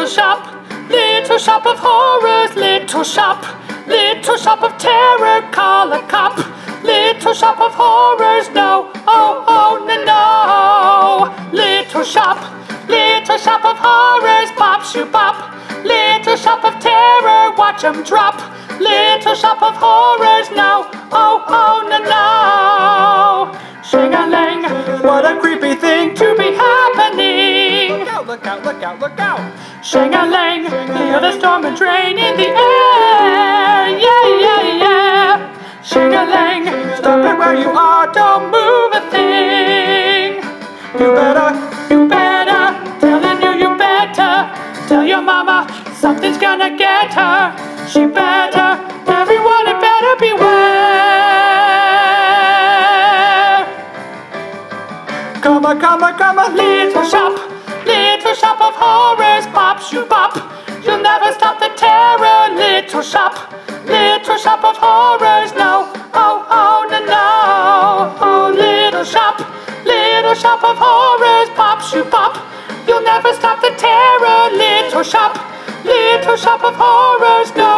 little shop of horrors, little shop of terror, call a cop. Little shop of horrors, no, oh, oh, no, no. Little shop of horrors, bop, shoo, bop. Little shop of terror, watch 'em drop. Little shop of horrors, no, oh, oh, no, no. Shing-a-lang, what a creepy thing to be happening. Look out, look out, look out, look out. Shing-a-lang, feel the storm and rain in the air. Yeah, yeah, yeah. Shing-a-lang, stop it where you are, don't move a thing. You better, telling you better. Tell your mama something's gonna get her. She better, everyone had better beware. Come on, little shop of horrors, pop, shoo, bop. You'll never stop the terror, little shop of horrors, no, oh, oh, no, no. Oh, little shop of horrors, pop, shoo, bop. You'll never stop the terror, little shop of horrors, no.